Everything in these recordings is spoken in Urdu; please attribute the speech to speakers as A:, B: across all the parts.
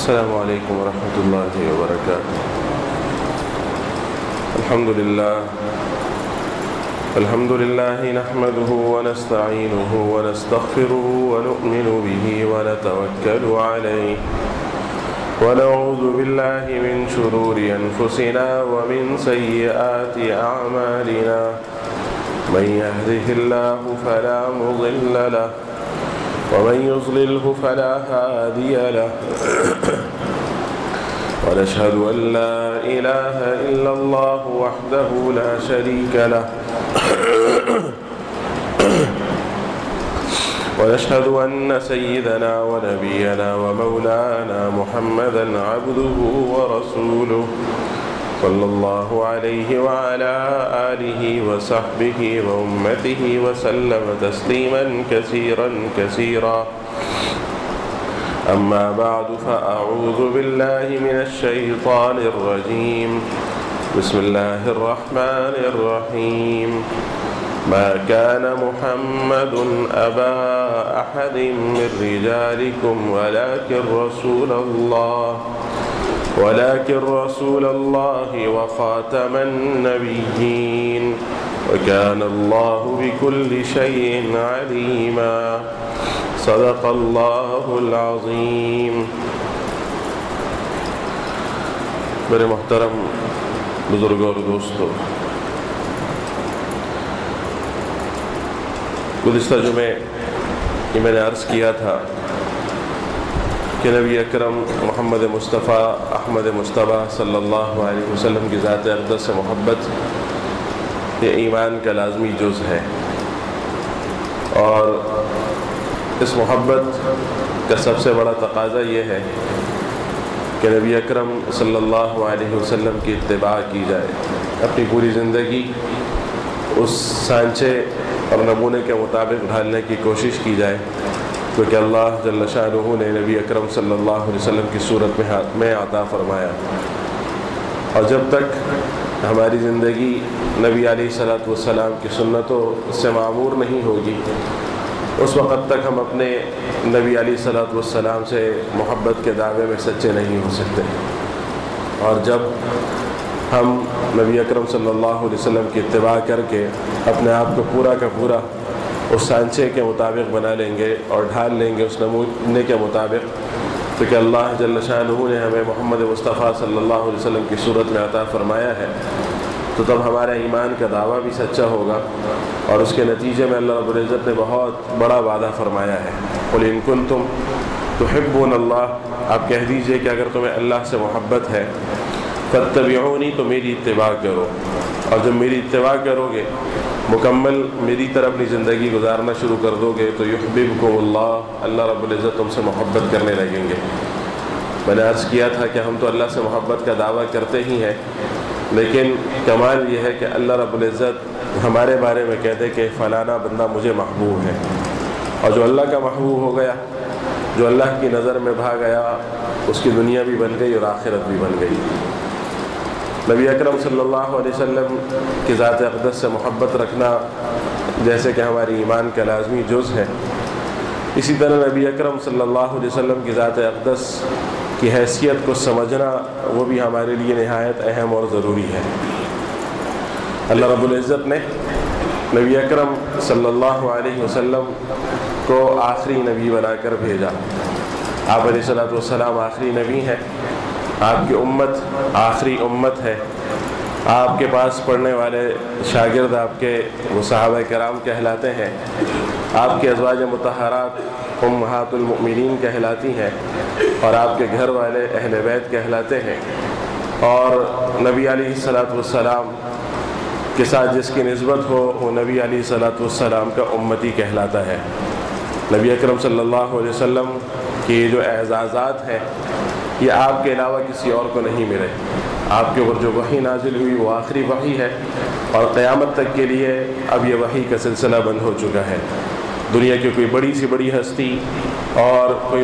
A: السلام عليكم ورحمة الله وبركاته. الحمد لله نحمده ونستعينه ونستغفره ونؤمن به ونتوكل عليه ونعوذ بالله من شرور أنفسنا ومن سيئات أعمالنا. من يهده الله فلا مضل له ومن يضلله فلا هادي له ونشهد أن لا إله إلا الله وحده لا شريك له ونشهد أن سيدنا ونبينا ومولانا محمدا عبده ورسوله صلى الله عليه وعلى آله وصحبه وأمته وسلم تسليما كثيرا كثيرا. أما بعد فأعوذ بالله من الشيطان الرجيم. بسم الله الرحمن الرحيم. ما كان محمد أبا أحد من رجالكم ولكن رسول الله وخاتم النبيين وكان الله بكل شيء عليما. صدق اللہ العظیم. میرے محترم بزرگوں اور دوستوں، گزشتہ جمعے یہ میں نے عرض کیا تھا کہ نبی اکرم محمد مصطفیٰ احمد مصطفیٰ صلی اللہ علیہ وسلم کی ذات اقدس سے محبت یہ ایمان کا لازمی جز ہے، اور اس محبت کا سب سے بڑا تقاضا یہ ہے کہ نبی اکرم صلی اللہ علیہ وسلم کی اتباع کی جائے، اپنی پوری زندگی اس سانچے اور نمونے کے مطابق ڈھالنے کی کوشش کی جائے کیونکہ اللہ جل شانہ نے نبی اکرم صلی اللہ علیہ وسلم کی صورت میں عطا فرمایا. اور جب تک ہماری زندگی نبی علیہ الصلوۃ والسلام کی سنتوں سے معمور نہیں ہوگی، اس وقت تک ہم اپنے نبی علیہ الصلوۃ والسلام سے محبت کے دعوے میں سچے نہیں ہو سکتے. اور جب ہم نبی اکرم صلی اللہ علیہ وسلم کی اتباع کر کے اپنے آپ کو پورا کا پورا اس سانچے کے مطابق بنا لیں گے اور ڈھال لیں گے اس نمونے کے مطابق، تو کہ اللہ جل شانہ نے ہمیں محمد مصطفیٰ صلی اللہ علیہ وسلم کی صورت میں عطا فرمایا ہے، تو تب ہمارا ایمان کا دعویٰ بھی سچا ہوگا، اور اس کے نتیجے میں اللہ رب العزت نے بہت بڑا وعدہ فرمایا ہے. قل ان کنتم تحبون اللہ، آپ کہہ دیجئے کہ اگر تمہیں اللہ سے محبت ہے فاتبعونی، تو میری اتباع کرو، اور جب میری اتباع کرو گے، مکمل میری طرح اپنی زندگی گزارنا شروع کر دو گے، تو یحببکم اللہ، اللہ رب العزت تم سے محبت کرنے لگیں گے. میں نے عرض کیا تھا کہ ہم تو اللہ سے محبت کا دعویٰ کرتے ہی ہیں، لیکن کمال یہ ہے کہ اللہ رب العزت ہمارے بارے میں کہتے کہ فلانا بندہ مجھے محبوب ہے، اور جو اللہ کا محبوب ہو گیا، جو اللہ کی نظر میں بھا گیا، اس کی دنیا بھی بن گئی اور آخرت بھی بن گئی. نبی اکرم صلی اللہ علیہ وسلم کی ذات اقدس سے محبت رکھنا جیسے کہ ہماری ایمان کا لازمی جز ہے، اسی طرح نبی اکرم صلی اللہ علیہ وسلم کی ذات اقدس کی حیثیت کو سمجھنا وہ بھی ہمارے لیے نہایت اہم اور ضروری ہے. اللہ رب العزت نے نبی اکرم صلی اللہ علیہ وسلم کو آخری نبی بنا کر بھیجا. آپ علیہ الصلوۃ والسلام آخری نبی ہیں، آپ کی امت آخری امت ہے. آپ کے پاس پڑھنے والے شاگرد آپ کے وہ صحابہ کرام کہلاتے ہیں، آپ کے ازواج مطہرات امہات المؤمنین کہلاتی ہیں، اور آپ کے گھر والے اہل بیت کہلاتے ہیں. اور نبی علیہ الصلوۃ والسلام کے ساتھ جس کی نسبت ہو وہ نبی علیہ الصلوۃ والسلام کا امتی کہلاتا ہے. نبی اکرم صلی اللہ علیہ وسلم کی جو اعزازات ہیں یہ آپ کے علاوہ کسی اور کو نہیں ملے. آپ کے اوپر جو وحی نازل ہوئی وہ آخری وحی ہے، اور قیامت تک کے لیے اب یہ وحی کا سلسلہ بند ہو چکا ہے. دنیا کی کوئی بڑی سی بڑی ہستی اور کوئی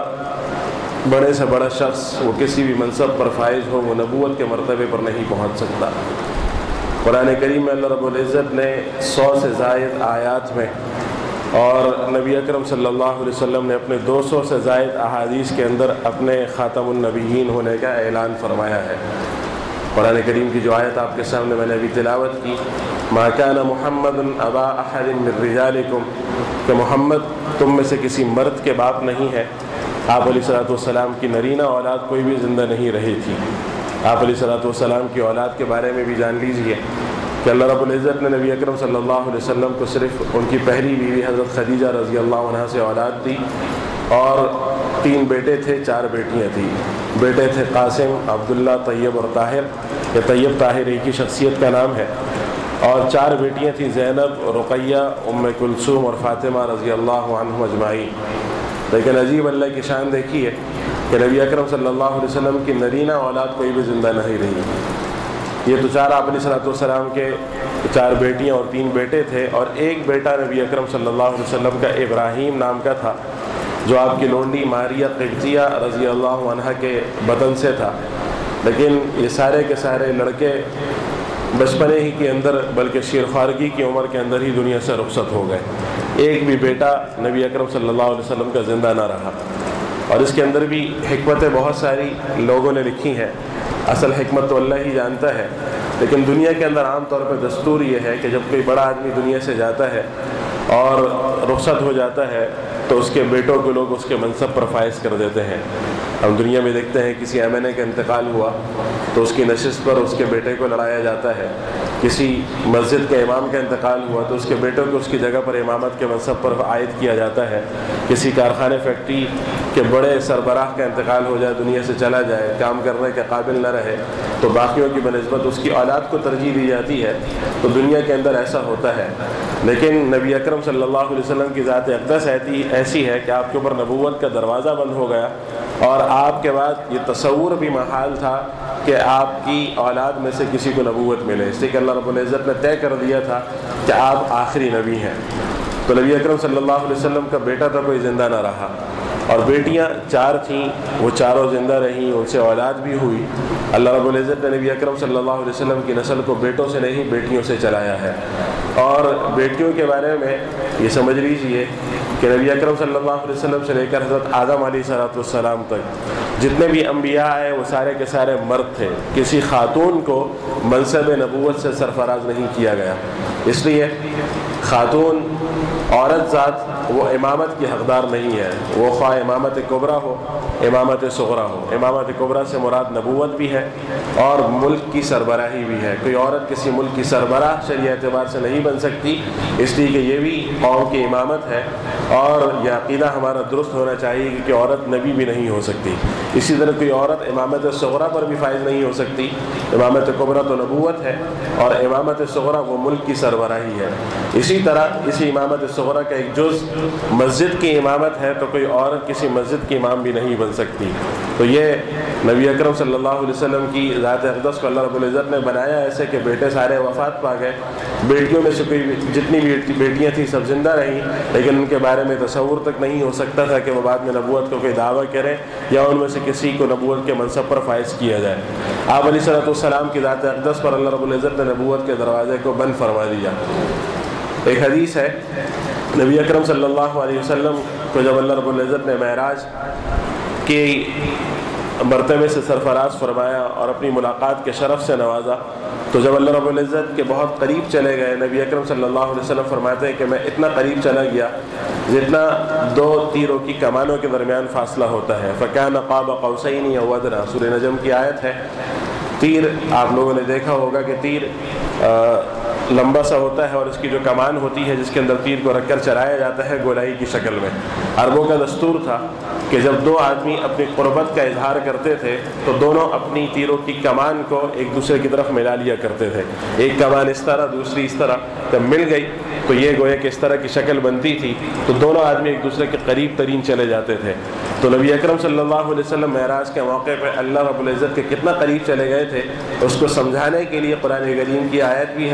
A: بڑے سے بڑا شخص وہ کسی بھی منصب پر فائز ہو، وہ نبوت کے مرتبے پر نہیں پہنچ سکتا. قرآن کریم میں اللہ رب العزت نے 100 سے زائد آیات میں اور نبی اکرم صلی اللہ علیہ وسلم نے اپنے 200 سے زائد احادیث کے اندر اپنے خاتم النبیین ہونے کا اعلان فرمایا ہے۔ قرآن کریم کی جو آیت آپ کے سامنے میں نے ابھی تلاوت کی، ما کان محمد ابا احد من رجالکم، کہ محمد تم میں سے کسی مرد کے باپ نہیں ہے۔ آپ علیہ الصلوۃ والسلام کی نرینہ اولاد کوئی بھی زندہ نہیں رہی تھی۔ آپ علیہ الصلوۃ والسلام کی اولاد کے بارے میں بھی جان لیجئے کہ اللہ رب العزت نے نبی اکرم صلی اللہ علیہ وسلم کو صرف ان کی پہلی بیوی حضرت خدیجہ رضی اللہ عنہا سے اولاد دی، اور 3 بیٹے تھے، 4 بیٹیاں تھیں۔ بیٹے تھے قاسم، عبداللہ، طیب اور طاہر۔ یہ طیب طاہر ایک ہی شخصیت کا نام ہے۔ اور 4 بیٹیاں تھیں، زینب، رقیہ، ام کلثوم اور فاطمہ رضی اللہ عنہم اجمعین۔ لیکن عجیب اللہ کی شان دیکھیے کہ نبی اکرم صلی اللہ علیہ وسلم کی نرینہ اولاد کوئی بھی زندہ نہیں رہی۔ یہ تو 4 آپ علیہ الصلوۃ والسلام کے 4 بیٹیاں اور 3 بیٹے تھے، اور ایک بیٹا نبی اکرم صلی اللہ علیہ وسلم کا ابراہیم نام کا تھا، جو آپ کی لونڈی ماریہ قبطیہ رضی اللہ عنہا کے بطن سے تھا۔ لیکن یہ سارے کے سارے لڑکے بچپنے ہی کے اندر، بلکہ شیرخوارگی کی عمر کے اندر ہی دنیا سے رخصت ہو گئے۔ ایک بھی بیٹا نبی اکرم صلی اللہ علیہ وسلم کا زندہ نہ رہا۔ اور اس کے اندر بھی حکمتیں بہت ساری لوگوں نے لکھی ہیں۔ اصل حکمت تو اللہ ہی جانتا ہے، لیکن دنیا کے اندر عام طور پہ دستور یہ ہے کہ جب کوئی بڑا آدمی دنیا سے جاتا ہے اور رخصت ہو جاتا ہے تو اس کے بیٹوں کو لوگ اس کے منصب پر فائز کر دیتے ہیں۔ ہم دنیا میں دیکھتے ہیں کسی ایم این اے کا انتقال ہوا تو اس کی نشست پر اس کے بیٹے کو لڑایا جاتا ہے، کسی مسجد کے امام کا انتقال ہوا تو اس کے بیٹوں کو اس کی جگہ پر امامت کے منصب پر عائد کیا جاتا ہے، کسی کارخانے فیکٹری کے بڑے سربراہ کا انتقال ہو جائے، دنیا سے چلا جائے، کام کرنے کے قابل نہ رہے تو باقیوں کی بنسبت اس کی اولاد کو ترجیح دی جاتی ہے۔ تو دنیا کے اندر ایسا ہوتا ہے، لیکن نبی اکرم صلی اللہ علیہ وسلم کی ذات اقدس ایسی ہے کہ آپ کے اوپر نبوت کا دروازہ بند ہو گیا، اور آپ کے بعد یہ تصور بھی محال تھا کہ آپ کی اولاد میں سے کسی کو نبوت ملے، اس لیے کہ اللہ رب العزت نے طے کر دیا تھا کہ آپ آخری نبی ہیں۔ تو نبی اکرم صلی اللہ علیہ وسلم کا بیٹا تو کوئی زندہ نہ رہا، اور بیٹیاں 4 تھیں، وہ چاروں زندہ رہیں، ان سے اولاد بھی ہوئی۔ اللہ رب العزت نے نبی اکرم صلی اللہ علیہ وسلم کی نسل کو بیٹوں سے نہیں بیٹیوں سے چلایا ہے۔ اور بیٹیوں کے بارے میں یہ سمجھ لیجئے کہ نبی اکرم صلی اللہ علیہ وسلم سے لے کر حضرت آدم علیہ السلام تک جتنے بھی انبیاء آئے وہ سارے کے سارے مرد تھے، کسی خاتون کو منصب نبوت سے سرفراز نہیں کیا گیا۔ اس لیے خاتون عورت ذات وہ امامت کی حقدار نہیں ہے، وہ خواہ امامت کبریٰ ہو، امامت صغریٰ ہو۔ امامت کبریٰ سے مراد نبوت بھی ہے اور ملک کی سربراہی بھی ہے۔ کوئی عورت کسی ملک کی سربراہ شرعی اعتبار سے نہیں بن سکتی، اس لیے کہ یہ بھی قوم کی امامت ہے، اور یہ عقیدہ ہمارا درست ہونا چاہیے کہ عورت نبی بھی نہیں ہو سکتی۔ اسی طرح کوئی عورت امامت صغریٰ پر بھی فائز نہیں ہو سکتی۔ امامت کبریٰ تو نبوت ہے اور امامت صغریٰ وہ ملک کی سربراہی ہے۔ اسی طرح اسی امامت صغریٰ کا ایک جز مسجد کی امامت ہے، تو کوئی عورت کسی مسجد کی امام بھی نہیں بن سکتی۔ تو یہ نبی اکرم صلی اللہ علیہ وسلم کی ذات اقدس کو اللہ رب العزت نے بنایا ایسے کہ بیٹے سارے وفات پا گئے، بیٹیوں میں سے کوئی جتنی بھی بیٹیاں تھیں سب زندہ رہیں، لیکن ان کے بارے میں تصور تک نہیں ہو سکتا تھا کہ وہ بعد میں نبوت کو کوئی دعویٰ کریں یا ان میں سے کسی کو نبوت کے منصب پر فائز کیا جائے۔ آپ علیہ الصلوۃ والسلام کی ذات اقدس پر اللہ رب العزت نے نبوت کے دروازے کو بند فرما دیا۔ ایک حدیث ہے، نبی اکرم صلی اللہ علیہ وسلم کو جب اللہ رب العزت نے معراج کی مرتبے سے سرفراز فرمایا اور اپنی ملاقات کے شرف سے نوازا، تو جب اللہ رب العزت کے بہت قریب چلے گئے، نبی اکرم صلی اللہ علیہ وسلم فرماتے ہیں کہ میں اتنا قریب چلا گیا جتنا 2 تیروں کی کمانوں کے درمیان فاصلہ ہوتا ہے۔ فَكَانَ قَابَ قَوْسَيْنِ أَوْ أَدْنَىٰ، سورہ نجم کی آیت ہے۔ تیر آپ لوگوں نے دیکھا ہوگا کہ تیر لمبا سا ہوتا ہے، اور اس کی جو کمان ہوتی ہے جس کے اندر تیر کو رکھ کر چلایا جاتا ہے گولائی کی شکل میں۔ عربوں کا دستور تھا کہ جب 2 آدمی اپنی قربت کا اظہار کرتے تھے تو دونوں اپنی تیروں کی کمان کو ایک دوسرے کی طرف ملا لیا کرتے تھے، ایک کمان اس طرح دوسری اس طرح، جب مل گئی تو یہ گویا کہ اس طرح کی شکل بنتی تھی، تو دونوں آدمی ایک دوسرے کے قریب ترین چلے جاتے تھے۔ تو نبی اکرم صلی اللہ علیہ وسلم معراج کے موقع پہ اللہ رب العزت کے کتنا قریب چلے گئے تھے اس کو سمجھانے کے لیے قرآن کریم کی آیت بھی ہے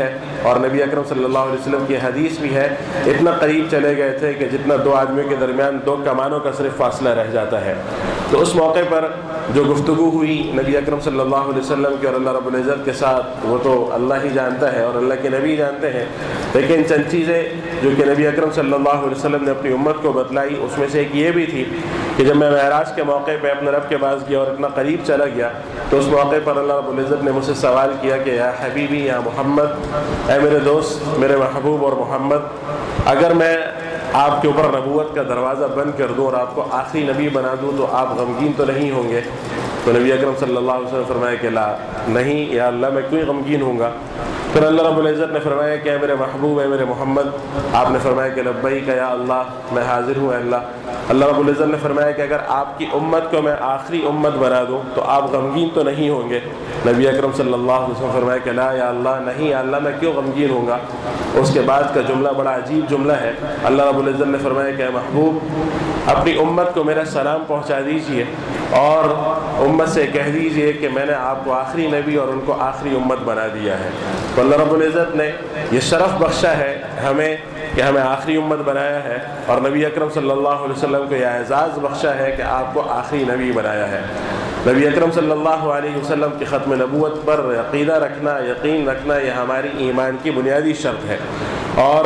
A: اور نبی اکرم صلی اللہ علیہ وسلم کی حدیث بھی ہے، اتنا قریب چلے گئے تھے کہ جتنا دو آدمیوں کے درمیان دو کمانوں کا صرف فاصلہ رہ جاتا ہے۔ تو اس موقع پر جو گفتگو ہوئی نبی اکرم صلی اللہ علیہ وسلم کی اور اللہ رب العزت کے ساتھ، وہ تو اللہ ہی جانتا ہے اور اللہ کے نبی جانتے ہیں، لیکن چند چیزیں جو کہ نبی اکرم صلی اللہ علیہ وسلم نے اپنی امت کو بتلائی، اس میں سے ایک یہ بھی تھی کہ جب میں معراج کے موقع پہ اپنے رب کے پاس گیا اور اتنا قریب چلا گیا تو اس موقع پر اللہ رب العزت نے مجھ سے سوال کیا کہ یا حبیبی یا محمد، اے میرے دوست، میرے محبوب اور محمد، اگر میں آپ کے اوپر نبوت کا دروازہ بند کر دوں اور آپ کو آخری نبی بنا دوں تو آپ غمگین تو نہیں ہوں گے؟ تو نبی اکرم صلی اللہ علیہ وسلم فرمایا کہ لا، نہیں یا اللہ، میں کیوں غمگین ہوں گا؟ پھر اللہ رب العزت نے فرمایا کہ اے میرے محبوب، اے میرے محمد، آپ نے فرمایا کہ لبیک یا اللہ، میں حاضر ہوں اے اللہ۔ اللہ رب العزت نے فرمایا کہ اگر آپ کی امت کو میں آخری امت بنا دوں تو آپ غمگین تو نہیں ہوں گے؟ نبی اکرم صلی اللہ علیہ وسلم فرمایا کہ لا یا اللہ، نہیں یا اللہ، میں کیوں غمگین ہوں گا؟ اس کے بعد کا جملہ بڑا عجیب جملہ ہے۔ اللہ رب العزت نے فرمایا کہ اے محبوب، اپنی امت کو میرا سلام پہنچا دیجئے اور امت سے کہہ دیجئے کہ میں نے آپ کو آخری نبی اور ان کو آخری امت بنا دیا ہے۔ تو اللہ رب العزت نے یہ شرف بخشا ہے ہمیں کہ ہمیں آخری امت بنایا ہے، اور نبی اکرم صلی اللہ علیہ وسلم کو یہ اعزاز بخشا ہے کہ آپ کو آخری نبی بنایا ہے۔ نبی اکرم صلی اللہ علیہ وسلم کی ختم نبوت پر عقیدہ رکھنا، یقین رکھنا، یہ ہماری ایمان کی بنیادی شرط ہے۔ اور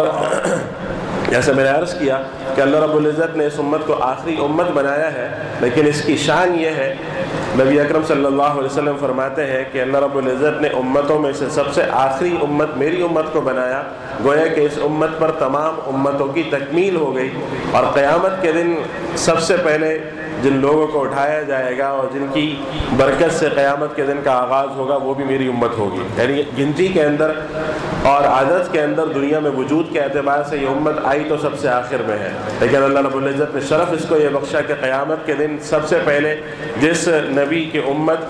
A: جیسے میں نے عرض کیا کہ اللہ رب العزت نے اس امت کو آخری امت بنایا ہے، لیکن اس کی شان یہ ہے، نبی اکرم صلی اللہ علیہ وسلم فرماتے ہیں کہ اللہ رب العزت نے امتوں میں سے سب سے آخری امت میری امت کو بنایا، گویا کہ اس امت پر تمام امتوں کی تکمیل ہو گئی، اور قیامت کے دن سب سے پہلے جن لوگوں کو اٹھایا جائے گا اور جن کی برکت سے قیامت کے دن کا آغاز ہوگا وہ بھی میری امت ہوگی۔ یعنی گنتی کے اندر اور عدد کے اندر دنیا میں وجود کے اعتبار سے یہ امت آئی تو سب سے آخر میں ہے، لیکن اللہ رب العزت نے شرف اس کو یہ بخشا کہ قیامت کے دن سب سے پہلے جس نبی کی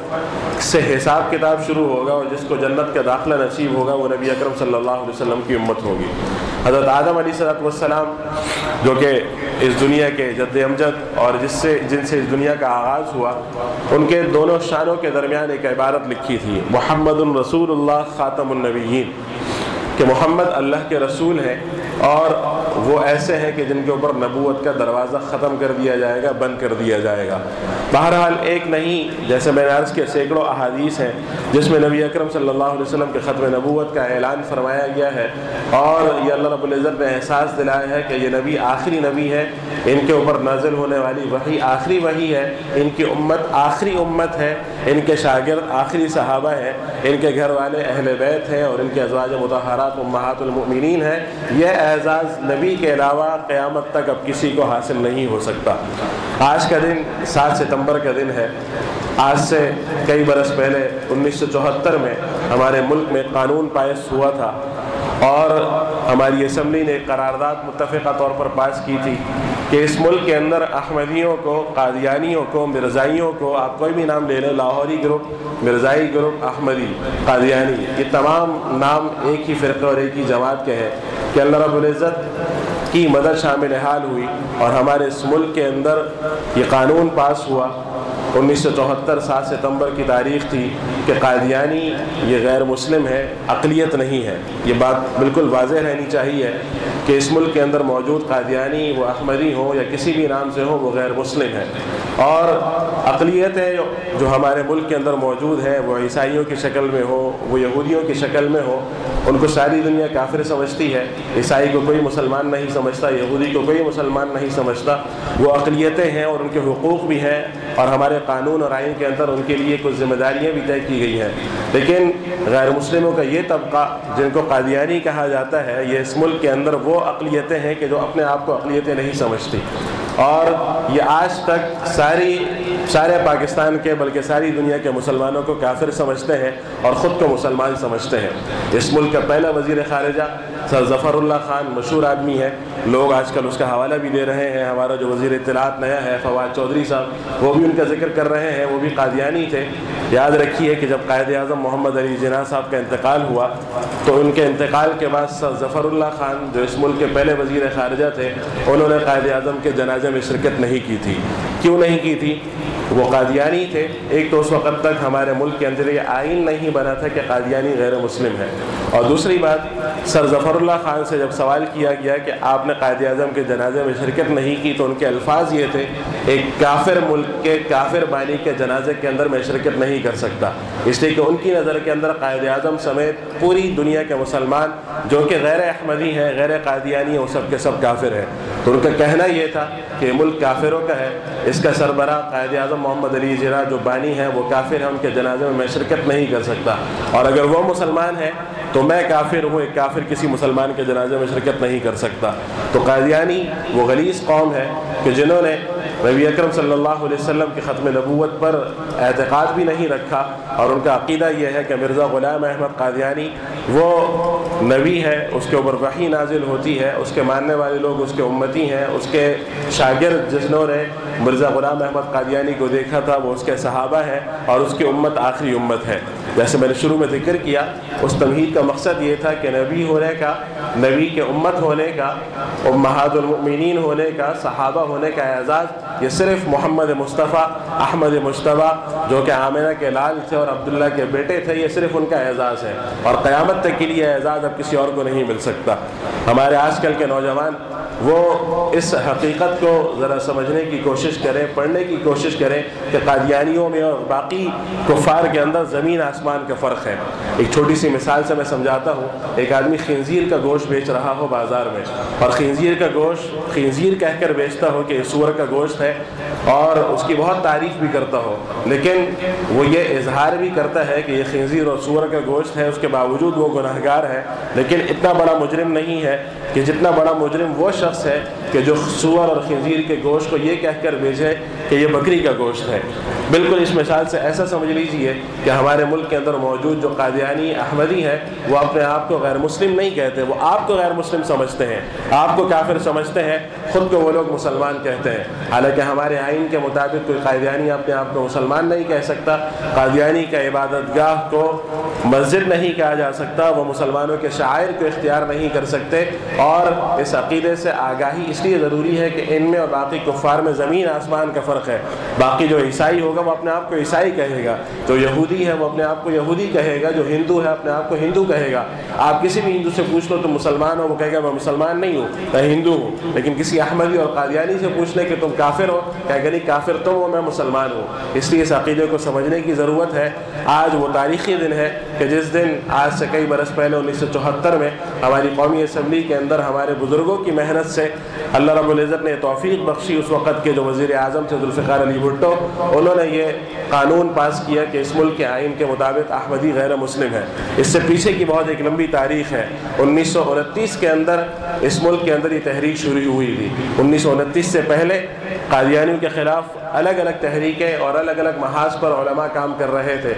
A: امت سے حساب کتاب شروع ہوگا اور جس کو جنت کا داخلہ نصیب ہوگا وہ نبی اکرم صلی اللہ علیہ وسلم کی امت ہوگی۔ حضرت آدم علیہ السلام جو کہ اس دنیا کے جد امجد اور جن سے اس دنیا کا آغاز ہوا، ان کے دونوں شانوں کے درمیان ایک عبارت لکھی تھی، محمد رسول اللہ خاتم النبیین، کہ محمد اللہ کے رسول ہیں اور وہ ایسے ہیں کہ جن کے اوپر نبوت کا دروازہ ختم کر دیا جائے گا، بند کر دیا جائے گا۔ بہرحال ایک نہیں، جیسے میں نے عرض کیا، سینکڑوں احادیث ہیں جس میں نبی اکرم صلی اللہ علیہ وسلم کے ختم نبوت کا اعلان فرمایا گیا ہے، اور یہ اللہ رب العزت نے احساس دلایا ہے کہ یہ نبی آخری نبی ہے، ان کے اوپر نازل ہونے والی وحی آخری وحی ہے، ان کی امت آخری امت ہے، ان کے شاگرد آخری صحابہ ہیں، ان کے گھر والے اہل بیت ہیں اور ان کے ازواج مطہرات امہات المؤمنین ہیں۔ یہ اعزاز نبی کے علاوہ قیامت تک اب کسی کو حاصل نہیں ہو سکتا۔ آج کا دن 7 ستمبر کا دن ہے۔ آج سے کئی برس پہلے 1974 میں ہمارے ملک میں قانون پاس ہوا تھا اور ہماری اسمبلی نے قرارداد متفقہ طور پر پاس کی تھی کہ اس ملک کے اندر احمدیوں کو، قادیانیوں کو، مرزائیوں کو، آپ کوئی بھی نام لے لیں، لاہوری گروپ، مرزائی گروپ، احمدی، قادیانی، یہ تمام نام ایک ہی فرقے اور ایک ہی جماعت کے ہیں، کہ اللہ رب العزت کی مدد شامل حال ہوئی اور ہمارے اس ملک کے اندر یہ قانون پاس ہوا۔ 1974 7 ستمبر کی تاریخ تھی کہ قادیانی یہ غیر مسلم ہے، اقلیت نہیں ہے۔ یہ بات بالکل واضح رہنی چاہیے کہ اس ملک کے اندر موجود قادیانی، وہ احمدی ہوں یا کسی بھی نام سے ہو، وہ غیر مسلم ہے، اور اقلیتیں جو ہمارے ملک کے اندر موجود ہیں، وہ عیسائیوں کی شکل میں ہو، وہ یہودیوں کی شکل میں ہو، ان کو ساری دنیا کافر سمجھتی ہے۔ عیسائی کو کوئی مسلمان نہیں سمجھتا، یہودی کو کوئی مسلمان نہیں سمجھتا، وہ اقلیتیں ہیں اور ان کے حقوق بھی ہیں، اور ہمارے قانون اور آئین کے اندر ان کے لیے کچھ ذمہ داریاں بھی طے کی گئی ہیں۔ لیکن غیر مسلموں کا یہ طبقہ جن کو قادیانی کہا جاتا ہے، یہ اس ملک کے اندر وہ اقلیتیں ہیں کہ جو اپنے آپ کو اقلیتیں نہیں سمجھتی، اور یہ آج تک سارے پاکستان کے بلکہ ساری دنیا کے مسلمانوں کو کافر سمجھتے ہیں اور خود کو مسلمان سمجھتے ہیں۔ اس ملک کا پہلا وزیر خارجہ سر ظفر اللہ خان مشہور آدمی ہے، لوگ آج کل اس کا حوالہ بھی دے رہے ہیں۔ ہمارا جو وزیر اطلاعات نیا ہے فواد چودھری صاحب، وہ بھی ان کا ذکر کر رہے ہیں، وہ بھی قادیانی تھے۔ یاد رکھیے کہ جب قائد اعظم محمد علی جناح صاحب کا انتقال ہوا تو ان کے انتقال کے بعد سر ظفر اللہ خان جو اس ملک کے پہلے وزیر خارجہ تھے، انہوں نے قائد اعظم کے جنازے میں شرکت نہیں کی تھی۔ کیوں نہیں کی تھی؟ وہ قادیانی تھے۔ ایک تو اس وقت تک ہمارے ملک کے اندر یہ آئین نہیں بنا تھا کہ قادیانی غیر مسلم ہے، اور دوسری بات سر ظفر اللہ خان سے جب سوال کیا گیا کہ آپ نے قائد اعظم کے جنازے میں شرکت نہیں کی تو ان کے الفاظ یہ تھے، ایک کافر ملک کے کافر بانی کے جنازے کے اندر میں شرکت نہیں کر سکتا، اس لیے کہ ان کی نظر کے اندر قائد اعظم سمیت پوری دنیا کے مسلمان جو کہ غیر احمدی ہیں، غیر قادیانی ہیں، وہ سب کے سب کافر ہیں۔ تو ان کا کہنا یہ تھا کہ یہ ملک کافروں کا ہے، اس کا سربراہ قائد اعظم محمد علی جناح جو بانی ہیں وہ کافر ہیں، ان کے جنازے میں شرکت نہیں کر سکتا، اور اگر وہ مسلمان ہیں تو میں کافر ہوں، ایک کافر کسی مسلمان کے جنازے میں شرکت نہیں کر سکتا۔ تو قادیانی وہ غلیظ قوم ہے کہ جنہوں نے نبی اکرم صلی اللہ علیہ وسلم کی ختم نبوت پر اعتقاد بھی نہیں رکھا، اور ان کا عقیدہ یہ ہے کہ مرزا غلام احمد قادیانی وہ نبی ہے، اس کے اوپر وحی نازل ہوتی ہے، اس کے ماننے والے لوگ اس کے امتی ہیں، اس کے شاگرد جنہوں نے مرزا غلام احمد قادیانی کو دیکھا تھا وہ اس کے صحابہ ہیں، اور اس کی امت آخری امت ہے۔ جیسے میں نے شروع میں ذکر کیا، اس تمہید کا مقصد یہ تھا کہ نبی ہونے کا، نبی کے امت ہونے کا، امہات المؤمنین ہونے کا، صحابہ ہونے کا اعزاز یہ صرف محمد مصطفیٰ احمد مجتبیٰ جو کہ آمنہ کے لال تھے اور عبداللہ کے بیٹے تھے، یہ صرف ان کا اعزاز ہے، اور قیامت تک کے لیے اعزاز اب کسی اور کو نہیں مل سکتا۔ ہمارے آج کل کے نوجوان وہ اس حقیقت کو ذرا سمجھنے کی کوشش کریں، پڑھنے کی کوشش کریں کہ قادیانیوں میں اور باقی کفار کے اندر زمین آسمان کا فرق ہے۔ ایک چھوٹی سی مثال سے میں سمجھاتا ہوں، ایک آدمی خنزیر کا گوشت بیچ رہا ہو بازار میں، اور خنزیر کا گوشت خنزیر کہہ کر بیچتا ہو کہ یہ سور کا گوشت ہے، اور اس کی بہت تعریف بھی کرتا ہو، لیکن وہ یہ اظہار بھی کرتا ہے کہ یہ خنزیر اور سور کا گوشت ہے، اس کے باوجود وہ گناہگار ہے، لیکن اتنا بڑا مجرم نہیں ہے کہ جتنا بڑا مجرم وہ شخص ہے کہ جو سور اور خنزیر کے گوشت کو یہ کہہ کر بیچے کہ یہ بکری کا گوشت ہے۔ بالکل اس مثال سے ایسا سمجھ لیجئے کہ ہمارے ملک کے اندر موجود جو قادیانی احمدی ہیں وہ اپنے آپ کو غیر مسلم نہیں کہتے، وہ آپ کو غیر مسلم سمجھتے ہیں، آپ کو کافر سمجھتے ہیں، خود کو وہ لوگ مسلمان کہتے ہیں، حالانکہ ہمارے آئین کے مطابق کوئی قادیانی اپنے آپ کو مسلمان نہیں کہہ سکتا۔ قادیانی کا عبادت گاہ کو مسجد نہیں کہا جا سکتا، وہ مسلمانوں کے شعائر کو اختیار نہیں کر سکتے، اور اس عقیدے سے آگاہی اس لیے ضروری ہے کہ ان میں اور باقی کفار میں زمین آسمان کا فرق ہے۔ باقی جو عیسائی ہوگا وہ اپنے آپ کو عیسائی کہے گا، جو یہودی ہے وہ اپنے آپ کو یہودی کہے گا، جو ہندو ہے اپنے آپ کو ہندو کہے گا۔ آپ کسی بھی ہندو سے پوچھ لو تم مسلمان ہو، وہ کہے گا میں مسلمان نہیں ہوں، میں ہندو ہوں، لیکن کسی احمدی اور قادیانی سے پوچھ لیں کہ تم کافر ہو، کہے گا نہیں کافر تم ہو، میں مسلمان ہوں۔ اس لیے اس عقیدے کو سمجھنے کی ضرورت ہے۔ آج وہ تاریخی دن ہے کہ جس دن آج سے کئی برس پہلے 1974 میں ہماری قومی اسمبلی کے اندر ہمارے بزرگوں کی محنت سے اللہ رب العزت نے توفیق بخشی، اس وقت کے جو وزیر اعظم تھے ذوالفقار علی بھٹو، انہوں نے یہ قانون پاس کیا کہ اس ملک کے آئین کے مطابق احمدی غیر مسلم ہے۔ اس سے پیچھے کی بہت ایک لمبی تاریخ ہے۔ 1929 کے اندر اس ملک کے اندر یہ تحریک شروع ہوئی تھی۔ 1929 سے پہلے قادیانیوں کے خلاف الگ الگ تحریکیں اور الگ الگ محاذ پر علماء کام کر رہے تھے۔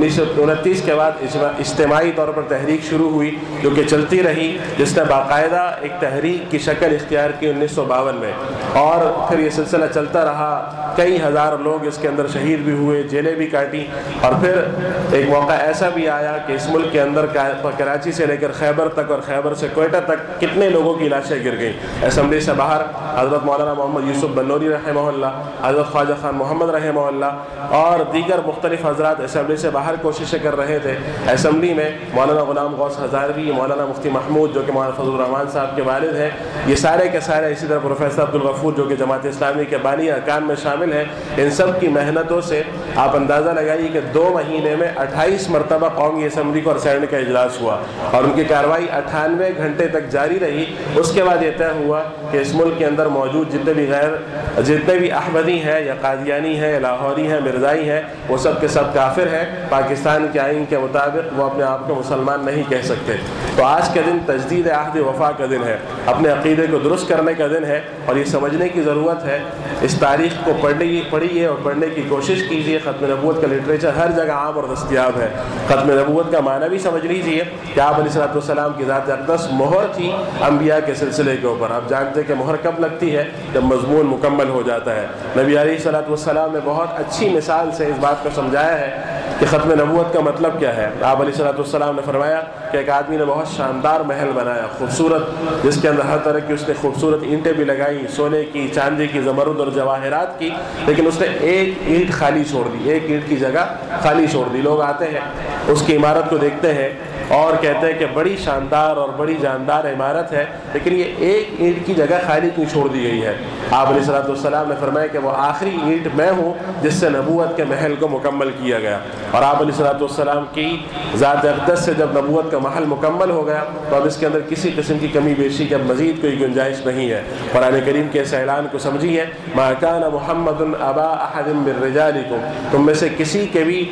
A: 1929 کے بعد اجتماعی طور پر تحریک شروع ہوئی جو کہ چلتی رہی، جس نے باقاعدہ ایک تحریک کی شکل اختیار کی 1952 میں، اور پھر یہ سلسلہ چلتا رہا۔ کئی ہزار لوگ اس کے اندر شہید بھی ہوئے، جیلیں بھی کاٹی، اور پھر ایک موقع ایسا بھی آیا کہ اس ملک کے اندر کراچی سے لے کر خیبر تک اور خیبر سے کوئٹہ تک کتنے لوگوں کی لاشیں گر گئیں۔ اسمبلی سے باہر حضرت مولانا محمد یوسف بنوری رحمہ اللہ، حضرت خواجہ خان محمد رحمہ اللہ اور دیگر مختلف حضرات اسمبلی سے باہر کوششیں کر رہے تھے۔ اسمبلی میں مولانا غلام غوث ہزاروی، مولانا مفتی محمود جو کہ مولانا فضل الرحمان صاحب کے والد ہیں، یہ سارے کے سارے، اسی طرح پروفیسر عبدالغفور جو کہ جماعت اسلامی کے بانی ارکان میں شامل ہیں، ان سب کی محنتوں سے آپ اندازہ لگائیے کہ 2 مہینے میں 28 مرتبہ قومی اسمبلی کو سینٹ کا اجلاس ہوا، اور ان کی کارروائی 98 گھنٹے تک جاری رہی۔ اس کے بعد یہ طے ہوا کہ اس ملک کے اندر موجود جتنے بھی احمدی ہیں یا قادیانی ہیں یا لاہوری ہیں، مرزائی ہیں، وہ سب کے سب کافر ہیں۔ پاکستان کے آئین کے مطابق وہ اپنے آپ کو مسلمان نہیں کہہ سکتے۔ تو آج کا دن تجدید عہد وفا کا دن ہے، اپنے عقیدے کو درست کرنے کا دن ہے، اور یہ سمجھنے کی ضرورت ہے۔ اس تاریخ کو پڑھیے اور پڑھنے کی کوشش کیجیے۔ ختم نبوت کا لٹریچر ہر جگہ عام اور دستیاب ہے۔ ختم نبوت کا معنی بھی سمجھ لیجیے کہ آپ علیہ الصلوۃ والسلام کی ذات اقدس مہر تھی انبیاء کے سلسلے کے اوپر۔ آپ جانتے ہیں کہ مہر کب لگتی ہے؟ جب مضمون مکمل ہو جاتا ہے۔ نبی علیہ الصلوۃ والسلام نے بہت اچھی مثال سے اس بات کو سمجھایا ہے کہ ختم نبوت کا مطلب کیا ہے۔ آپ علیہ الصلوۃ والسلام نے فرمایا کہ ایک آدمی نے بہت شاندار محل بنایا، خوبصورت، جس کے اندر ہر طرح کی اس نے خوبصورت اینٹیں بھی لگائیں، سونے کی، چاندی کی، زمرد اور جواہرات کی، لیکن اس نے ایک اینٹ خالی چھوڑ دی، ایک اینٹ کی جگہ خالی چھوڑ دی۔ لوگ آتے ہیں اس کی عمارت کو دیکھتے ہیں اور کہتے ہیں کہ بڑی شاندار اور بڑی جاندار عمارت ہے، لیکن یہ ایک اینٹ کی جگہ خالی کیوں چھوڑ دی گئی ہے؟ آپ علیہ الصلوۃ والسلام نے فرمایا کہ وہ آخری اینٹ میں ہوں جس سے نبوت کے محل کو مکمل کیا گیا۔ اور آپ علیہ الصلوۃ والسلام کی ذات اقدس سے جب نبوت کا محل مکمل ہو گیا تو اب اس کے اندر کسی قسم کی کمی بیشی کی اب مزید کوئی گنجائش نہیں ہے۔ قرآن کریم کے اس اعلان کو سمجھیے، ما کان محمد ابا احد من رجالکم، تم میں سے کسی کے بھی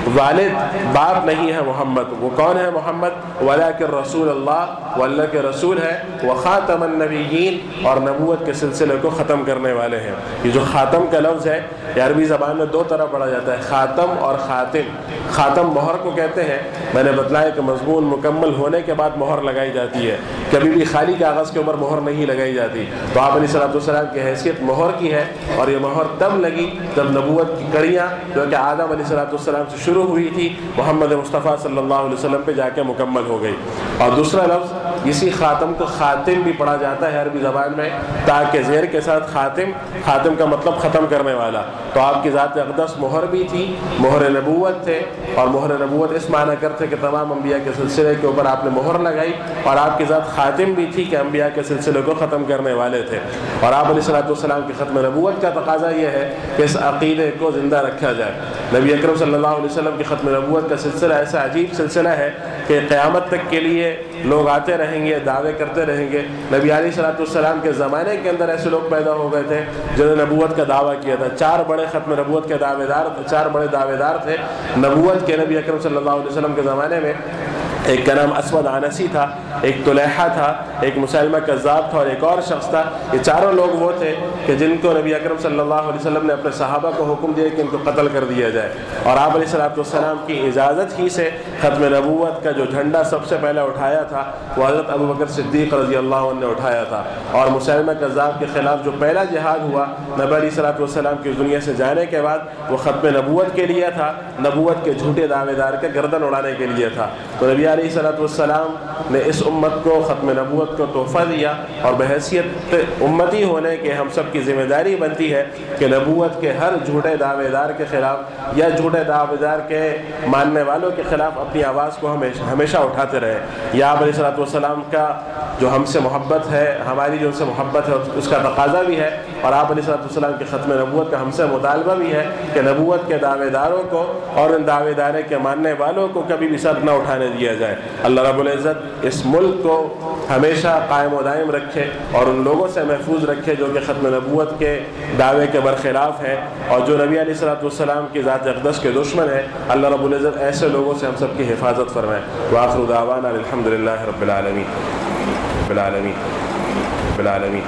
A: والد باپ نہیں ہے محمد۔ وہ کون ہے محمد؟ ولکن رسول اللہ، وہ اللہ کے رسول ہے، وخاتم النبیین، اور نبوت کے سلسلے کو ختم کرنے والے ہیں۔ یہ جو خاتم کا لفظ ہے یہ عربی زبان میں دو طرح پڑھا جاتا ہے، خاتم اور خاتم۔ خاتم مہر کو کہتے ہیں، میں نے بتلایا کہ مضمون مکمل ہونے کے بعد مہر لگائی جاتی ہے، کبھی بھی خالی کاغذ کے اوپر مہر نہیں لگائی جاتی۔ تو آپ علیہ الصلوۃ والسلام کی حیثیت مہر کی ہے، اور یہ مہر تب لگی جب نبوت کی کڑیاں جو کہ آدم علیہ الصلوۃ والسلام سے شروع ہوئی تھی محمد مصطفیٰ صلی اللہ علیہ وسلم پہ جا کے مکمل ہو گئی۔ اور دوسرا لفظ اسی خاتم کو خاتم بھی پڑھا جاتا ہے عربی زبان میں، تاکہ زیر کے ساتھ خاتم، خاتم کا مطلب ختم کرنے والا۔ تو آپ کی ذات اقدس مہر بھی تھی، مہر نبوت تھے، اور مہر نبوت اس معنی کرتے کہ تمام انبیاء کے سلسلے کے اوپر آپ نے مہر لگائی، اور آپ کی ذات خاتم بھی تھی کہ انبیاء کے سلسلے کو ختم کرنے والے تھے۔ اور آپ علیہ الصلوۃ والسلام کی ختم نبوت کا تقاضا یہ ہے کہ اس عقیدے کو زندہ رکھا جائے۔ نبی اکرم صلی اللہ علیہ وسلم کی ختم نبوت کا سلسلہ ایسا عجیب سلسلہ ہے کہ قیامت تک کے لیے لوگ آتے رہیں گے، دعوے کرتے رہیں گے۔ نبی علیہ الصلوۃ والسلام کے زمانے کے اندر ایسے لوگ پیدا ہو گئے تھے جنہوں نے نبوت کا دعویٰ کیا تھا۔ چار بڑے ختم نبوت کے دعوے دار، چار بڑے دعوے دار تھے نبوت کے نبی اکرم صلی اللہ علیہ وسلم کے زمانے میں۔ ایک کا نام اسود عنسی تھا، ایک طلیحہ تھا، ایک مسیلمہ کذاب تھا، اور ایک اور شخص تھا۔ یہ چاروں لوگ وہ تھے کہ جن کو نبی اکرم صلی اللہ علیہ وسلم نے اپنے صحابہ کو حکم دیا کہ ان کو قتل کر دیا جائے، اور آپ علیہ الصلوۃ والسلام کی اجازت ہی سے ختم نبوت کا جو جھنڈا سب سے پہلے اٹھایا تھا وہ حضرت ابوبکر صدیق رضی اللہ عنہ نے اٹھایا تھا۔ اور مسیلمہ کذاب کے خلاف جو پہلا جہاد ہوا نبی علیہ الصلوۃ والسلام کی دنیا سے جانے کے بعد، وہ ختم نبوت کے لیے تھا، نبوت کے جھوٹے دعوے دار کے گردن اڑانے کے لیے تھا۔ تو نبی علیہ الصلوۃ والسلام نے اس امت کو ختم نبوت کو تحفہ دیا، اور بحیثیت امتی ہونے کے ہم سب کی ذمہ داری بنتی ہے کہ نبوت کے ہر جھوٹے دعوے دار کے خلاف یا جھوٹے دعوے دار کے ماننے والوں کے خلاف اپنی آواز کو ہمیشہ اٹھاتے رہے۔ یا آپ علیہ الصلوۃ والسلام کا جو ہم سے محبت ہے، ہماری جو ان سے محبت ہے، اس کا تقاضا بھی ہے، اور آپ علیہ الصلوۃ والسلام کی ختم نبوت کا ہم سے مطالبہ بھی ہے کہ نبوت کے دعوے داروں کو اور ان دعوے دارے کے ماننے والوں کو کبھی بھی سر نہ اٹھانے دیا جائے۔ اللہ رب العزت اس ملک کو ہمیشہ قائم و دائم رکھے اور ان لوگوں سے محفوظ رکھے جو کہ ختم نبوت کے دعوے کے برخلاف ہیں اور جو نبی علیہ الصلوۃ والسلام کی ذات اقدس کے دشمن ہیں۔ اللہ رب العزت ایسے لوگوں سے ہم سب کی حفاظت فرمائے۔ وآخر دعوانا الحمد للہ رب العالمین۔